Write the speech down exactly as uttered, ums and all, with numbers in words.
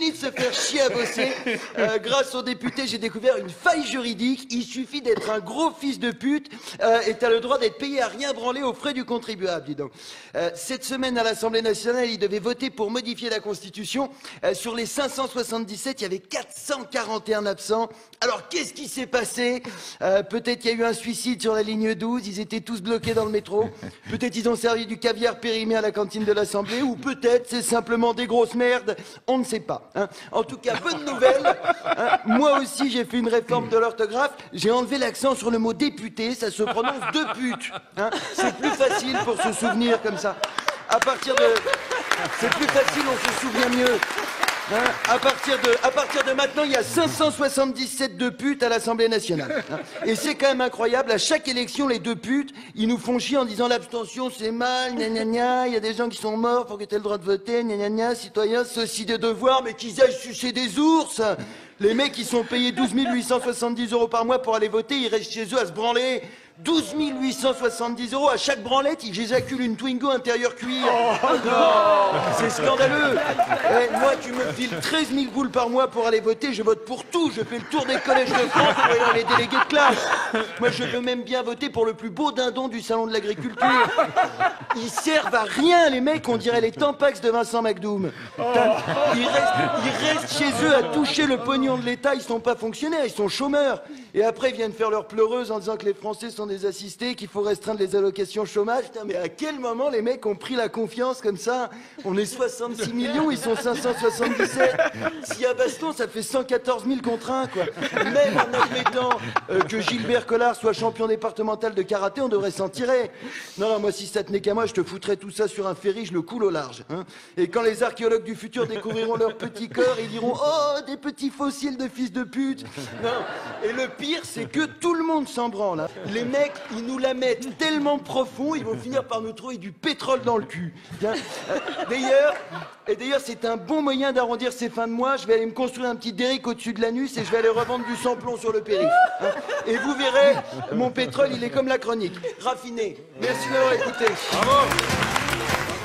fini de se faire chier à bosser. Euh, grâce aux députés, j'ai découvert une faille juridique. Il suffit d'être un gros fils de pute euh, et t'as le droit d'être payé à rien branler aux frais du contribuable, dis donc. Euh, cette semaine, à l'Assemblée nationale, ils devaient voter pour modifier la Constitution. Euh, sur les cinq cent soixante-dix-sept, il y avait quatre cent quarante et un absents. Alors, qu'est-ce qui s'est passé? euh, Peut-être qu'il y a eu un suicide sur la ligne douze, ils étaient tous bloqués dans le métro. Peut-être ils ont servi du caviar périmé à la cantine de l'Assemblée, ou peut-être c'est simplement des grosses merdes, on ne sait pas. Hein. En tout cas, bonne nouvelle, hein. Moi aussi j'ai fait une réforme de l'orthographe, j'ai enlevé l'accent sur le mot député, ça se prononce de pute. Hein. C'est plus facile pour se souvenir comme ça. À partir de... C'est plus facile, on se souvient mieux. Hein, à, partir de, à partir de maintenant, il y a cinq cent soixante-dix-sept de putes à l'Assemblée nationale. Hein. Et c'est quand même incroyable, à chaque élection, les deux putes, ils nous font chier en disant l'abstention c'est mal, gna gna gna, il y a des gens qui sont morts pour que tu aies le droit de voter, gna gna gna, citoyens, c'est aussi des devoirs, mais qu'ils aillent sucer des ours. Les mecs, ils sont payés douze mille huit cent soixante-dix euros par mois pour aller voter, ils restent chez eux à se branler. douze mille huit cent soixante-dix euros à chaque branlette, ils éjaculent une Twingo intérieur cuir. Oh non, c'est scandaleux. Eh, moi, tu me files treize mille boules par mois pour aller voter, je vote pour tout. Je fais le tour des collèges de France pour aller dans les délégués de classe. Moi, je veux même bien voter pour le plus beau dindon du salon de l'agriculture. Ils servent à rien, les mecs, on dirait les Tampax de Vincent McDoom. Ils restent, ils restent chez eux à toucher le pognon de l'État, ils sont pas fonctionnaires, ils sont chômeurs. Et après, ils viennent faire leur pleureuse en disant que les Français sont des assistés, qu'il faut restreindre les allocations chômage. Putain, mais à quel moment les mecs ont pris la confiance comme ça? On est soixante-six millions, ils sont cinq cent soixante-dix-sept. S'il y a baston, ça fait cent quatorze mille contre un, quoi. Même en admettant euh, que Gilbert Collard soit champion départemental de karaté, on devrait s'en tirer. Non, non, moi, si ça tenait qu'à moi, je te foutrais tout ça sur un ferry, je le coule au large. Hein. Et quand les archéologues du futur découvriront leur petit corps, ils diront « Oh, des petits fossiles de fils de pute !» Non. Et le pire, c'est que tout le monde s'en branle. Hein. Les mecs, ils nous la mettent tellement profond, ils vont finir par nous trouver du pétrole dans le cul. Bien. Euh, D'ailleurs, et d'ailleurs, c'est un bon moyen d'arrondir ces fins de mois. Je vais aller me construire un petit derrick au-dessus de l'anus et je vais aller revendre du sans-plomb sur le périph'. Hein. Et vous verrez, mon pétrole, il est comme la chronique, raffiné. Merci d'avoir écouté. Bravo.